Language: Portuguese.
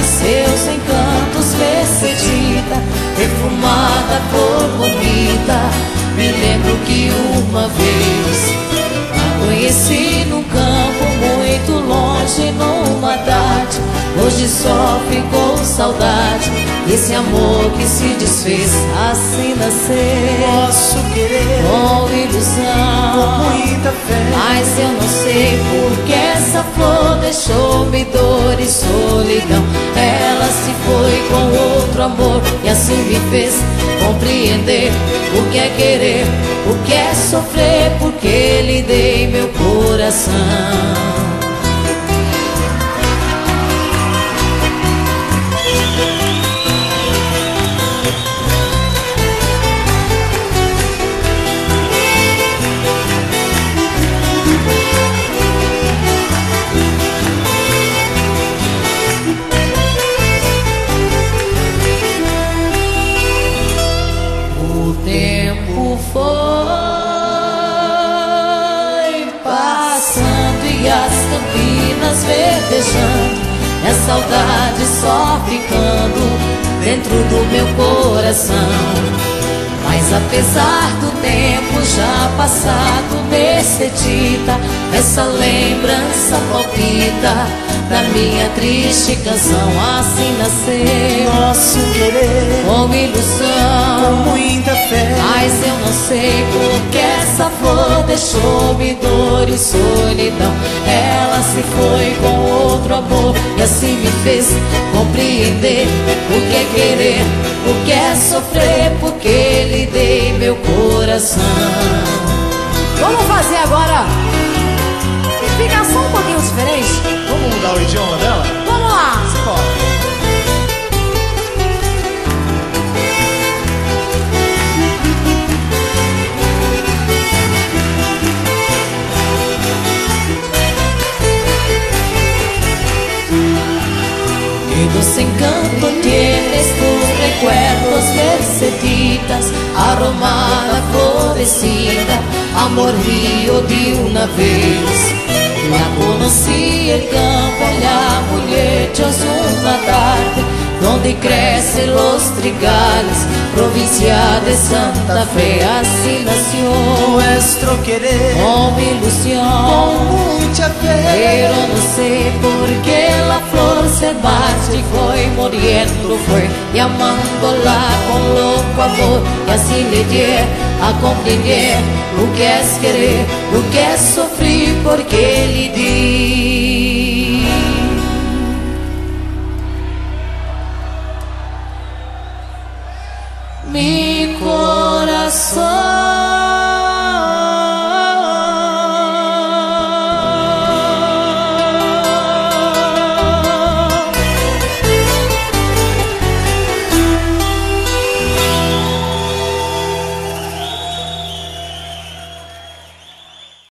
seus encantos me sedita, perfumada por bonita. Me lembro que uma vez a conheci num campo muito longe, numa tarde. Hoje só ficou saudade, esse amor que se desfez assim nascer. Posso querer com ilusão, com muita fé, mas eu não sei porque essa flor deixou-me dor e solidão. Ela se foi com outro amor e assim me fez compreender o que é querer, o que é sofrer, porque lhe dei meu coração. O tempo foi passando e as campinas verdejando, e a saudade só ficando dentro do meu coração. Mas apesar do tempo já passado me sedita, essa lembrança palpita da minha triste canção. Assim nasceu nosso querer com ilusão, com muita fé, mas eu não sei porque essa flor deixou-me dor e solidão. Ela se foi com outro amor e assim me fez compreender o que é querer, o que é sofrer, porque lhe dei meu coração. Vamos fazer agora, fica só um pouquinho diferente. Vamos mudar o idioma dela? Vamos lá. Simbora. Que doce encanto tienes tus recuerdos merceditas, aromada, florecida, amor mío de una vez. La conocí el campo, la muchachos una tarde, donde crecen los trigales, provincia de Santa Fe. Así nació Nuestro querer con ilusión, con mucha fe, pero no sé por qué la flor se marcha y fue muriendo, fue llamándola con loco amor, y así le di a comprender lo que es querer, lo que es sufrir, porque le di mi corazón.